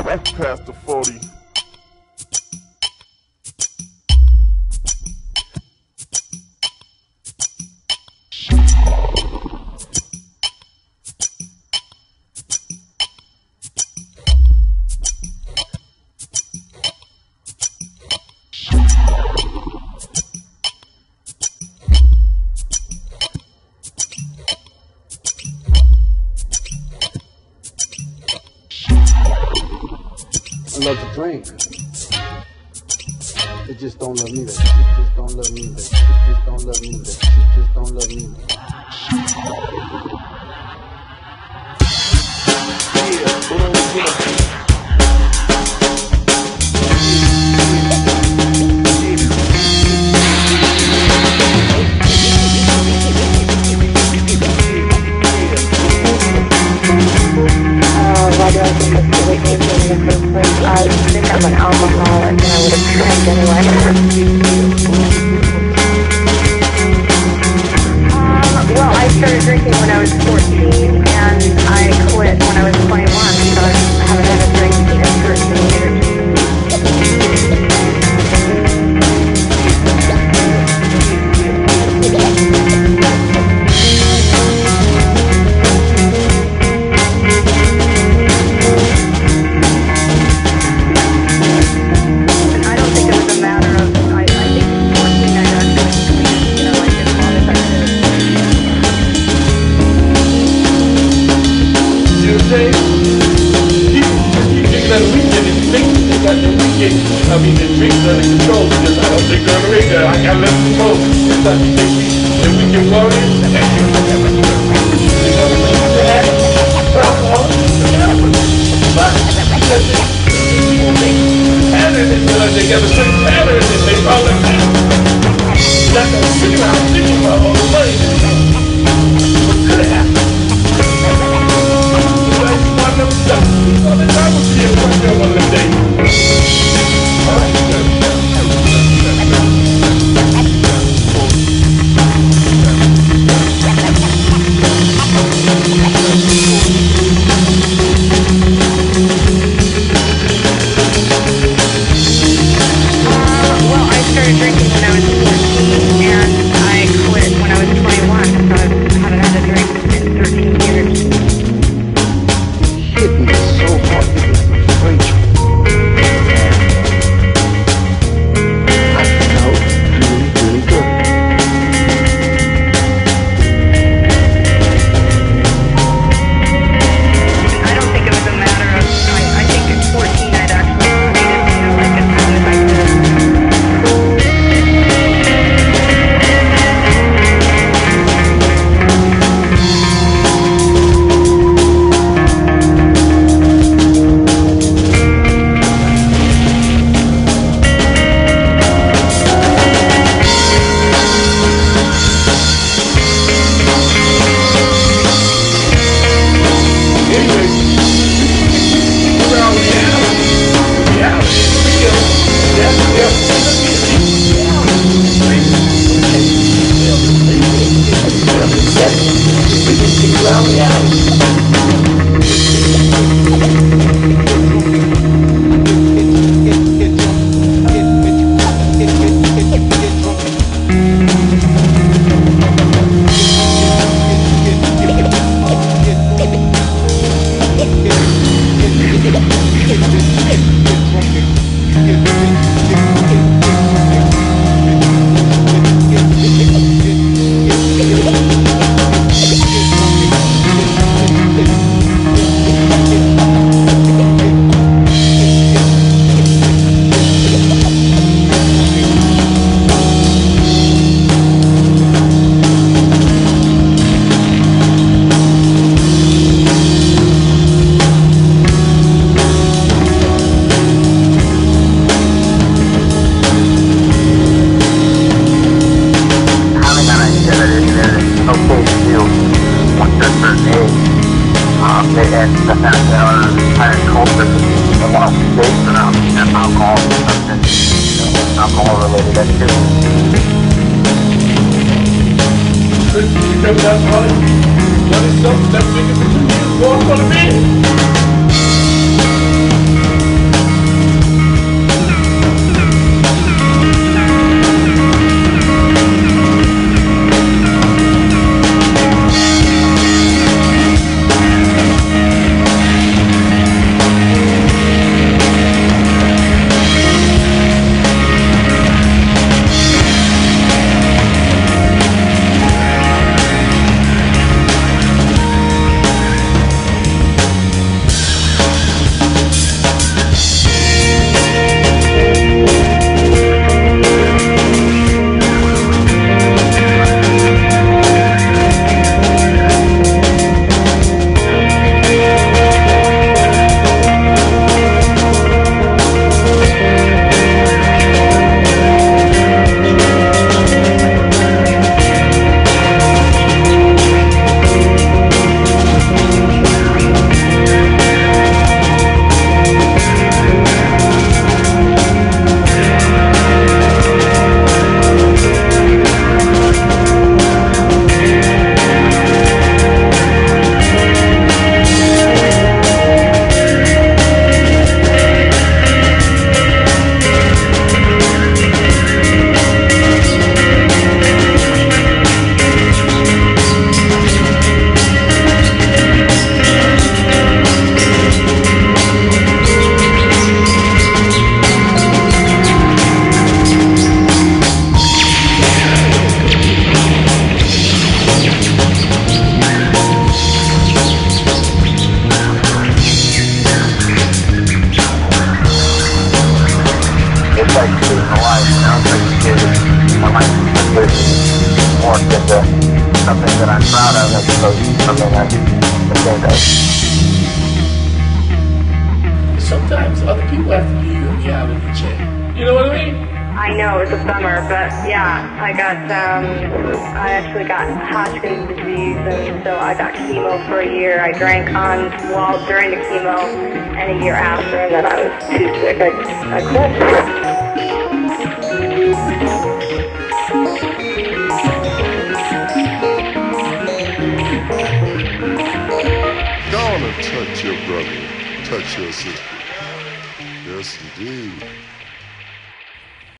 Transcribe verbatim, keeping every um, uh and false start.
past the forty. I love to drink. It just don't love me that. It just don't love me that. It just don't love me that. It just don't love me that. Why do I think it's the way games in the first place? I think I'm an alcoholic and I would have drank anyway. um, well, I started drinking when I was fourteen and I quit when I was twenty-one, so I haven't had a drink in thirteen years. I mean, the drinks are under control because I don't think they're under radar. I got less control. It's like you think we, that we can run it. Pattern is like they got a certain pattern and they call it like I'm sitting around thinking about all the money. What could have happened? Like one of them stuff. All the time will be a question one of them days. Um, just like losing a life, you know, so you get my life is morphed into something that I'm proud of as opposed to something I'm ashamed of. Sometimes other people have to be your reality check. You know what I mean? I know, it's a bummer, but yeah, I got, um, I actually got Hodgkin's disease, and so I got chemo for a year. I drank on, well, during the chemo, and a year after, and then I was too sick, I, I quit. Gonna touch your brother, touch your sister. Yes, indeed.